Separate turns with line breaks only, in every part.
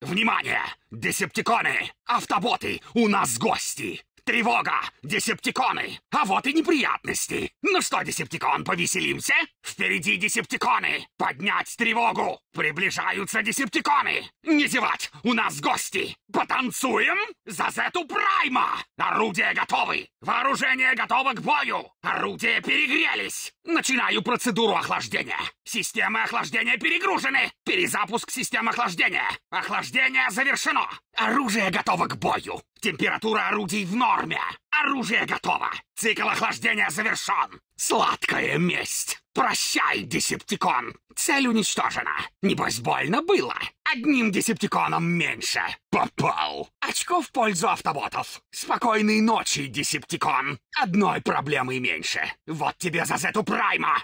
Внимание! Десептиконы! Автоботы! У нас гости! Тревога! Десептиконы! А вот и неприятности! Ну что, Десептикон, повеселимся? Впереди Десептиконы! Поднять тревогу! Приближаются Десептиконы! Не зевать! У нас гости! Потанцуем? За Зету Прайма! Орудия готовы! Вооружение готово к бою! Орудия перегрелись! Начинаю процедуру охлаждения! Системы охлаждения перегружены! Перезапуск системы охлаждения! Охлаждение завершено! Оружие готово к бою! Температура орудий в норме! Оружие готово! Цикл охлаждения завершен! Сладкая месть! Прощай, Десептикон! Цель уничтожена! Небось, больно было! Одним Десептиконом меньше! Попал! Очко в пользу автоботов! Спокойной ночи, Десептикон! Одной проблемой меньше! Вот тебе за Зету Прайма!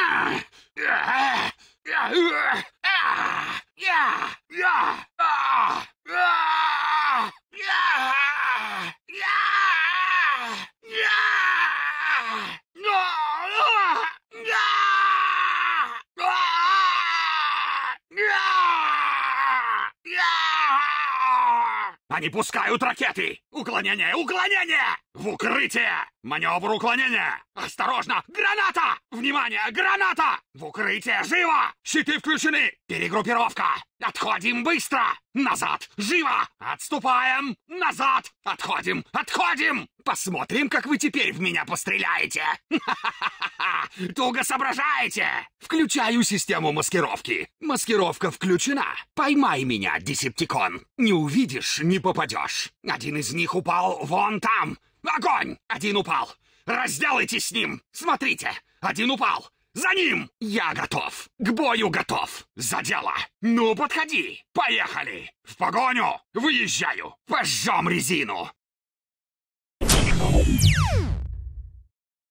Они пускают ракеты! Уклонение! Уклонение! В укрытие! Маневр уклонения! Осторожно! Граната! Внимание! Граната! В укрытие! Живо! Щиты включены! Перегруппировка! Отходим быстро! Назад! Живо! Отступаем! Назад! Отходим! Отходим! Посмотрим, как вы теперь в меня постреляете! Ха-ха-ха-ха! Туго соображаете! Включаю систему маскировки. Маскировка включена. Поймай меня, Десептикон. Не увидишь, не попадешь. Один из них упал вон там. Огонь! Один упал. Разделайтесь с ним. Смотрите, один упал. За ним! Я готов! К бою готов! За дело! Ну, подходи! Поехали! В погоню! Выезжаю! Пожжем резину!